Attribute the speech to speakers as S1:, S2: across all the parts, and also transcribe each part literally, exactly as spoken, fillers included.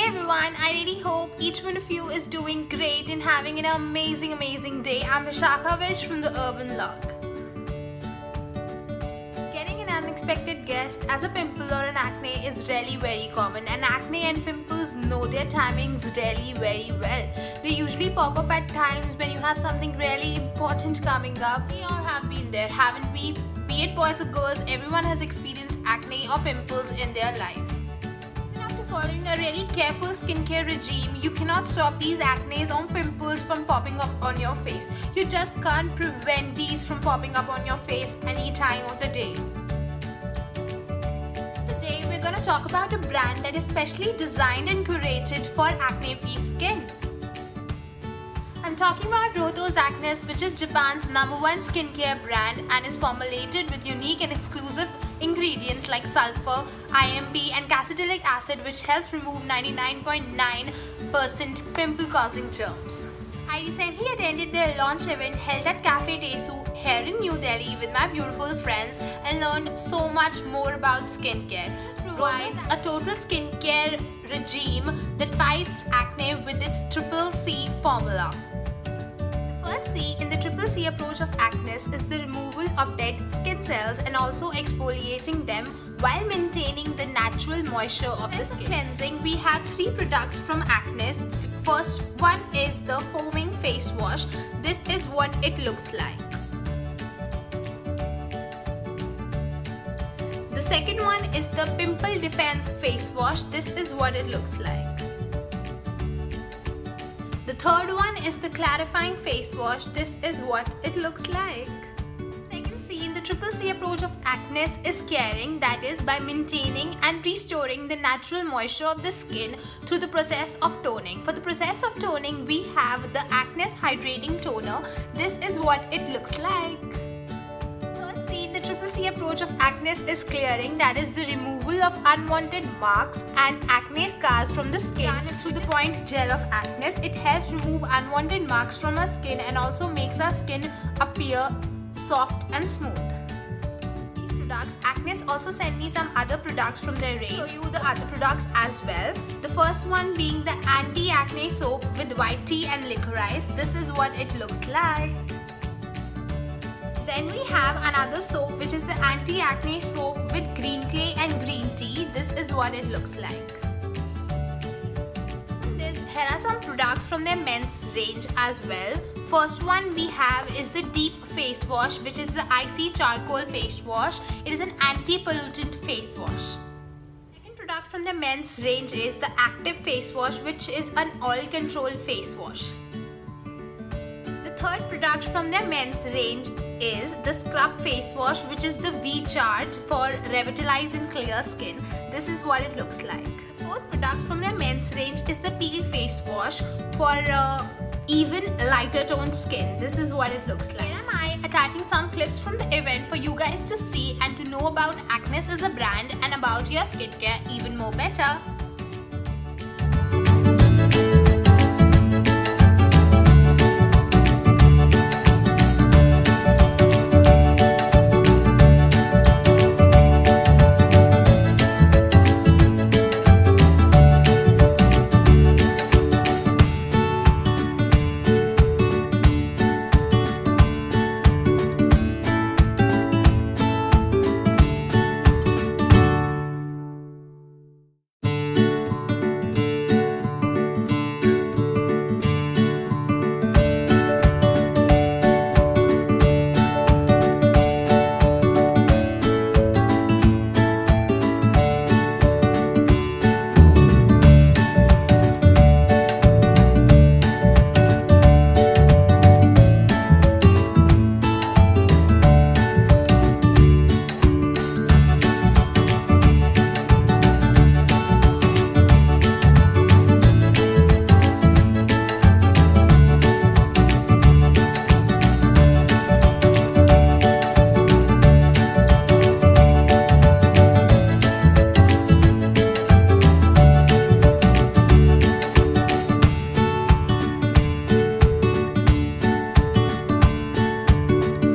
S1: everyone, I really hope each one of you is doing great and having an amazing amazing day. I'm Vishakha Vish from the Urban Log. Getting an unexpected guest as a pimple or an acne is really very common, and acne and pimples know their timings really very well. They usually pop up at times when you have something really important coming up. We all have been there, haven't we? Be it boys or girls, everyone has experienced acne or pimples in their life. Following a really careful skincare regime, you cannot stop these acne or pimples from popping up on your face. You just can't prevent these from popping up on your face any time of the day. So today we're going to talk about a brand that is specially designed and curated for acne-free skin. I'm talking about Rotos Acnes, which is Japan's number one skincare brand and is formulated with unique and exclusive ingredients like sulfur, I M B and cassitilic acid, which helps remove ninety-nine point nine percent pimple-causing germs. I recently attended their launch event held at Cafe Desu here in New Delhi with my beautiful friends and learned so much more about skincare. This provides a total skincare regime that fights acne with its triple C formula. The first C in the triple C approach of acne is the removal of dead skin cells and also exfoliating them while maintaining the natural moisture of the skin. Cleansing, we have three products from Acne. First one is the foaming face wash. This is what it looks like. The second one is the Pimple Defense face wash. This is what it looks like. The third one is the clarifying face wash. This is what it looks like. Second C in the triple C approach of acne is caring, that is by maintaining and restoring the natural moisture of the skin through the process of toning. For the process of toning, we have the Acne Hydrating Toner. This is what it looks like. Third C in the triple C approach of acne is clearing, that is the removal of unwanted marks and acne scars from the skin. Through the point gel of acne, it helps remove unwanted marks from our skin and also makes our skin appear soft and smooth. These products, Acne also sent me some other products from their range. I'll show you the other products as well. The first one being the anti-acne soap with white tea and licorice. This is what it looks like. Then we have another soap, which is the anti-acne soap with green clay and green tea. This is what it looks like. This, here are some products from their men's range as well. First one we have is the Deep Face Wash, which is the Icy Charcoal Face Wash. It is an anti-pollutant face wash. Second product from the men's range is the Active Face Wash, which is an oil control face wash. The third product from their men's range is the Scrub Face Wash, which is the V-Charge for revitalizing clear skin. This is what it looks like. The fourth product from their men's range is the Peel Face Wash for uh, even lighter toned skin. This is what it looks like. Here am I attaching some clips from the event for you guys to see and to know about Acne as a brand and about your skincare even more better.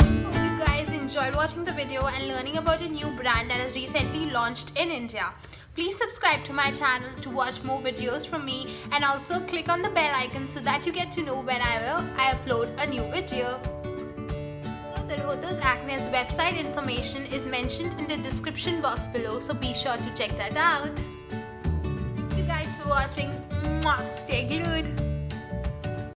S1: watching the video and learning about a new brand that has recently launched in India. Please subscribe to my channel to watch more videos from me, and also click on the bell icon so that you get to know whenever I upload a new video. So the Rotos Acne's website information is mentioned in the description box below, so be sure to check that out. Thank you guys for watching. Mwah! Stay glued.